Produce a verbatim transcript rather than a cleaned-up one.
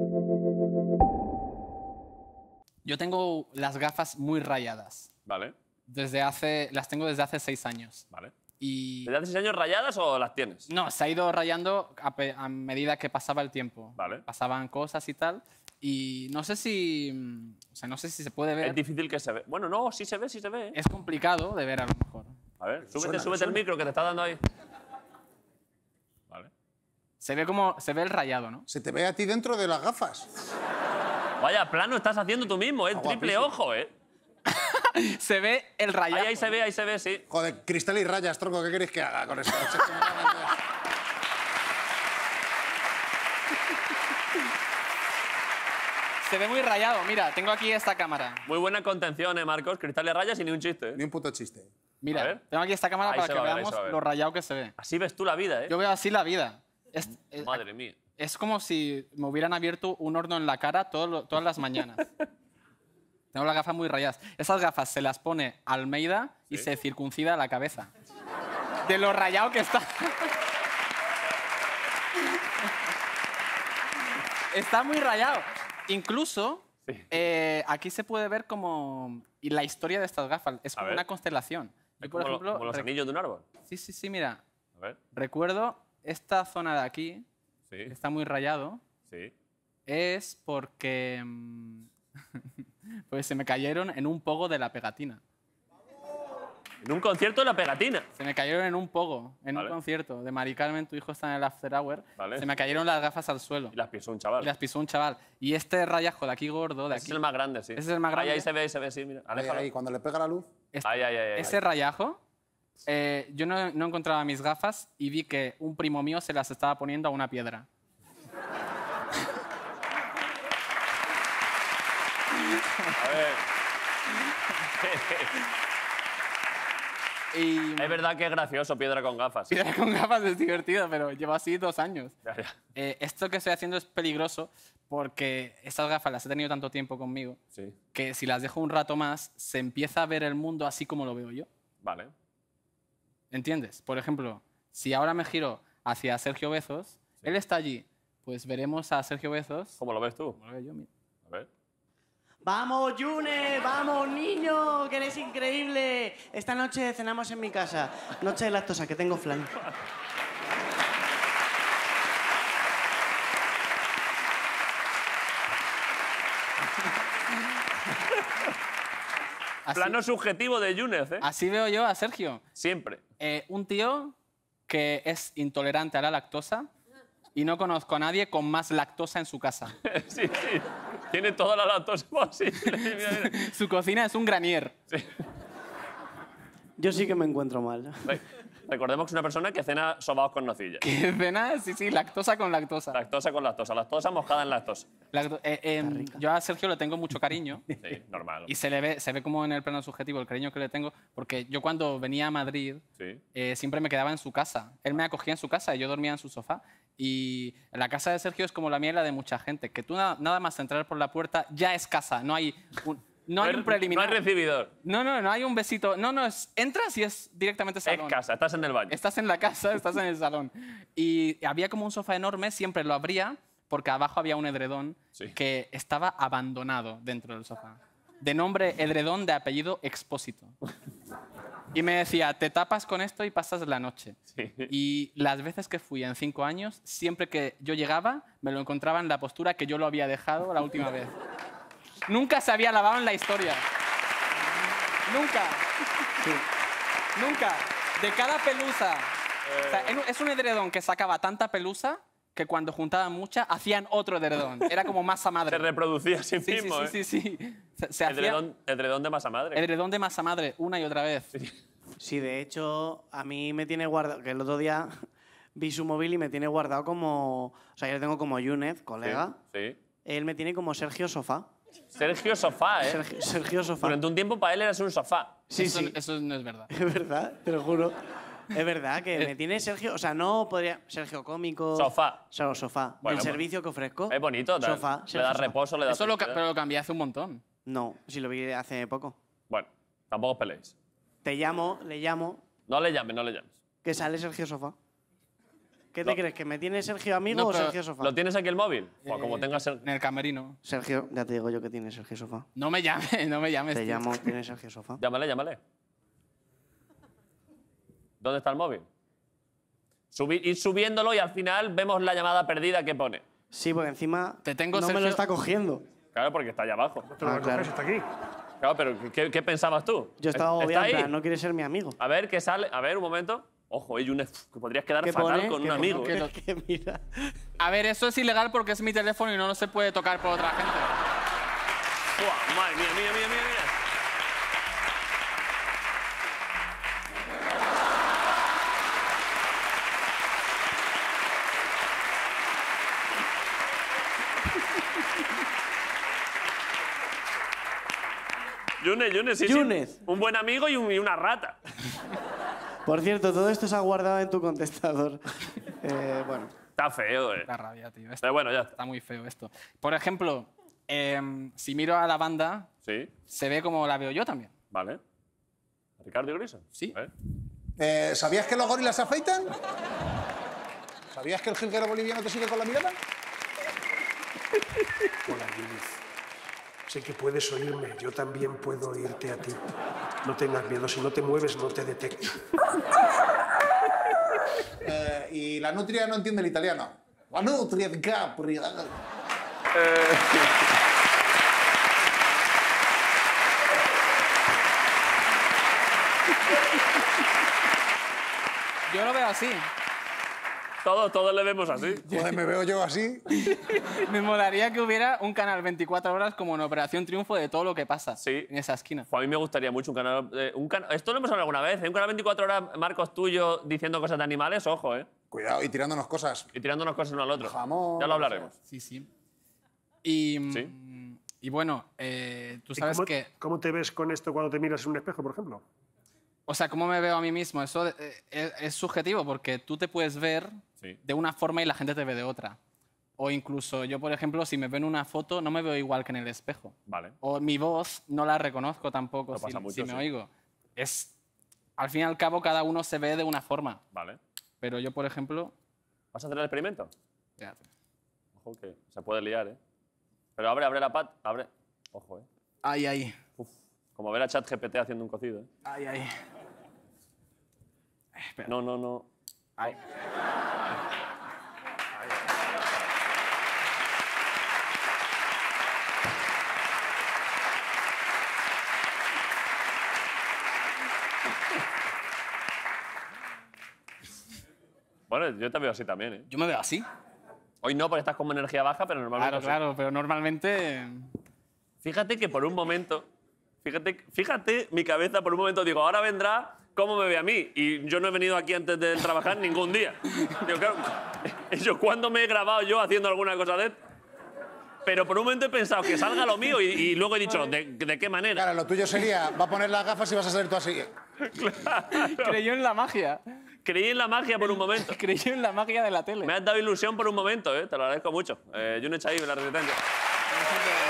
Yo tengo las gafas muy rayadas. Vale. Desde hace, las tengo desde hace seis años. Vale. Y... ¿Desde hace seis años rayadas o las tienes? No, se ha ido rayando a, pe- a medida que pasaba el tiempo. Vale. Pasaban cosas y tal. Y no sé si... O sea, no sé si se puede ver. Es difícil que se ve. Bueno, no, sí se ve, sí se ve. Es complicado de ver a lo mejor. A ver, súbete, Suena, súbete suena. el micro que te está dando ahí. Vale. Se ve como... Se ve el rayado, ¿no? Se te ve a ti dentro de las gafas. Vaya plano estás haciendo tú mismo, ¿eh? Ah, Triple guapísimo. ojo, ¿eh? Se ve el rayado. Ahí, ahí se ve, ahí se ve, sí. Joder, cristal y rayas, tronco, ¿qué queréis que haga con esto? Se ve muy rayado. Mira, tengo aquí esta cámara. Muy buena contención, ¿eh, Marcos? Cristales rayas y ni un chiste, ¿eh? Ni un puto chiste. A Mira, ver. tengo aquí esta cámara Ahí para se que va a ver, ahí veamos se va a ver. lo rayado que se ve. Así ves tú la vida, ¿eh? Yo veo así la vida. Es, es- Madre mía. es como si me hubieran abierto un horno en la cara todo lo- todas las mañanas. Tengo las gafas muy rayadas. Esas gafas se las pone Almeida y Sí. se circuncida la cabeza. De lo rayado que está. Está muy rayado. Incluso Sí. eh, aquí se puede ver como y la historia de estas gafas. Es A como ver. una constelación. Yo, Es por como, lo- ejemplo, como los rec- anillos de un árbol. sí, sí, sí, mira. A ver. Recuerdo esta zona de aquí, Sí, que está muy rayado, sí. es porque mm, pues se me cayeron en un pogo de la pegatina. En un concierto de la pegatina. Se me cayeron en un pogo, en Vale. un concierto de Mari Carmen, tu hijo está en el After Hour. Vale. Se me cayeron las gafas al suelo. Y las pisó un chaval. Y las pisó un chaval. Y este rayajo de aquí gordo, de Ese aquí, es el más grande, sí. Ese es el más grande. Ahí, ahí se ve, ahí se ve, sí, mira. Ahí, Aléjalo. ahí, cuando le pega la luz. este- Ahí, ahí, ahí, ahí. ese rayajo, eh, yo no, no encontraba mis gafas y vi que un primo mío se las estaba poniendo a una piedra. A ver. Y Es verdad que es gracioso, piedra con gafas. piedra con gafas es divertido, pero llevo así dos años. Ya, ya. Eh, esto que estoy haciendo es peligroso porque estas gafas las he tenido tanto tiempo conmigo Sí, que si las dejo un rato más se empieza a ver el mundo así como lo veo yo. vale. ¿Entiendes? Por ejemplo, si ahora me giro hacia Sergio Bezos, él está allí, pues veremos a Sergio Bezos. ¿Cómo lo ves tú? Como lo veo yo, mira. A ver. ¡Vamos, Yune! ¡Vamos, niño! ¡Que eres increíble! Esta noche cenamos en mi casa. Noche de lactosa, que tengo flan. Así, Plano subjetivo de Yúnez, ¿eh? así veo yo a Sergio. Siempre. Eh, un tío que es intolerante a la lactosa y no conozco a nadie con más lactosa en su casa. Sí, sí. Tiene toda la lactosa posible. Mira, mira. Su cocina es un granier. Yo sí que me encuentro mal. Re- Recordemos que es una persona que cena sobaos con nocilla. ¿Qué cena? Sí, sí, lactosa con lactosa. Lactosa con lactosa. Lactosa mojada en lactosa. Lacto- eh, eh, yo a Sergio le tengo mucho cariño. Sí, normal. Y se le ve, se ve como en el plano subjetivo el cariño que le tengo, porque yo cuando venía a Madrid Sí. eh, siempre me quedaba en su casa. Él me acogía en su casa y yo dormía en su sofá. Y la casa de Sergio es como la mía y la de mucha gente, que tú na- nada más entrar por la puerta ya es casa, no hay un, no hay un preliminar. No hay recibidor. No, no, no hay un besito. No, no, es, entras y es directamente salón. Es casa, estás en el baño. Estás en la casa, estás en el salón. Y había como un sofá enorme, siempre lo abría porque abajo había un edredón Sí. que estaba abandonado dentro del sofá. De nombre edredón, de apellido Expósito. Y me decía, te tapas con esto y pasas la noche. Sí. Y las veces que fui en cinco años, siempre que yo llegaba, me lo encontraba en la postura que yo lo había dejado la última vez. Nunca se había lavado en la historia. Nunca. Nunca. De cada pelusa. O sea, en- es un edredón que sacaba tanta pelusa que cuando juntaban mucha, hacían otro edredón. Era como masa madre. Se reproducía a sí, Sí, sí, mismo, sí, ¿eh? sí, sí. Se, se hacía Edredón, edredón de masa madre. edredón de masa madre una y otra vez. Sí, de hecho, a mí me tiene guardado, que el otro día vi su móvil y me tiene guardado como, o sea, yo le tengo como Yunez, colega. Sí. Él me tiene como Sergio Sofá. Sergio Sofá, ¿eh? Sergio, Sergio Sofá. Durante un tiempo para él eras un sofá. Sí, eso, sí. eso no es verdad. Es verdad, te lo juro. Es verdad que me tiene Sergio, o sea, no podría, Sergio cómico. Sofá. Solo sofá. Bueno, el pues, servicio que ofrezco. Es bonito. da- Sofá. le Sergio das Sofá. reposo, le das... Eso lo, ca- tranquilidad. pero lo cambié hace un montón. No, si lo vi hace poco. Bueno, tampoco os peleéis. Te llamo, le llamo, No le llames, no le llames. que sale Sergio Sofá. ¿Qué te Lo- crees? ¿Que me tiene Sergio amigo No, o pero Sergio Sofá? ¿Lo tienes aquí el móvil? O Eh, como tengas el... En el camerino. Sergio, ya te digo yo que tiene Sergio Sofá. No me llames, no me llames. Te tío. llamo, tiene Sergio Sofá. Llámale, llámale. ¿Dónde está el móvil? Subir, ir subiéndolo y al final vemos la llamada perdida que pone. Sí, porque encima Te tengo, no me Sergio. lo está cogiendo. Claro, porque está allá abajo. Te lo Ah, voy a claro. coger, está aquí. Claro, pero ¿qué, qué pensabas tú? Yo estaba ¿Está obviando, en ahí? plan, no quiere ser mi amigo. A ver, ¿qué sale? A ver, un momento. Ojo, eh, Younes, que podrías quedar ¿Qué fatal pone? con un ¿Qué- amigo. que eh. lo- Que mira. A ver, eso es ilegal porque es mi teléfono y no, no se puede tocar por otra gente. Buah, madre mía, mía, mía, mía, mía. Younes, Younes, sí, sí. Younes. Un buen amigo y, un- y una rata. Por cierto, todo esto se ha guardado en tu contestador. Eh, bueno. Está feo, eh. La rabia, tío. Esto Pero bueno, ya está. está muy feo esto. Por ejemplo, em, si miro a la banda, Sí, se ve como la veo yo también. vale. ¿Ricardo Grison? Sí. A ver. Eh, ¿Sabías que los gorilas se afeitan? ¿Sabías que el jilguero boliviano te sigue con la mirada? Hola, Judith. Sé que puedes oírme, yo también puedo oírte a ti. No tengas miedo, si no te mueves no te detecto. Eh, y la nutria no entiende el italiano. La nutria de Capri. Yo lo veo así. Todos, todos le vemos así. Joder, me veo yo así. Me molaría que hubiera un canal veinticuatro horas como en Operación Triunfo de todo lo que pasa Sí. en esa esquina. Jo, a mí me gustaría mucho un canal... eh, un cana- Esto lo hemos hablado alguna vez, ¿eh? Un canal veinticuatro horas, Marcos, tuyo, diciendo cosas de animales, ojo, ¿eh? Cuidado, y tirándonos cosas. Y tirándonos cosas uno al otro. Jamón, Ya lo hablaremos. Sí, sí. Y, mm, Sí. y bueno, eh, tú ¿Y sabes cómo, que... ¿Cómo te ves con esto cuando te miras en un espejo, por ejemplo? O sea, ¿cómo me veo a mí mismo? Eso eh, es, es subjetivo porque tú te puedes ver Sí. de una forma y la gente te ve de otra. O incluso yo, por ejemplo, si me veo en una foto, no me veo igual que en el espejo. Vale. O mi voz no la reconozco tampoco Me si, pasa mucho, si me sí. oigo. Es, al fin y al cabo, cada uno se ve de una forma. Vale. Pero yo, por ejemplo... ¿Vas a hacer el experimento? Espérate. Ojo que se puede liar, ¿eh? Pero abre, abre la pat, abre. Ojo, ¿eh? Ay, ay. Uf. Como ver a ChatGPT haciendo un cocido, ¿eh? Ay, ay. No, no, no. Ay. Bueno, yo te veo así también, ¿eh? Yo me veo así. Hoy no, porque estás como energía baja, pero normalmente... Claro, sí. claro, pero normalmente... Fíjate que por un momento... Fíjate, fíjate mi cabeza, por un momento digo, ahora vendrá cómo me ve a mí. Y yo no he venido aquí antes de trabajar ningún día. Digo, claro, yo, ¿cuándo me he grabado yo haciendo alguna cosa de esto? Pero por un momento he pensado que salga lo mío y, y luego he dicho, ¿de, de qué manera? Claro, lo tuyo sería, va a poner las gafas y vas a salir tú así. Creyó en la magia. Creí en la magia por un momento. Creyó en la magia de la tele. Me has dado ilusión por un momento, ¿eh? Te lo agradezco mucho. Eh, Younes Chaib, La Resistencia.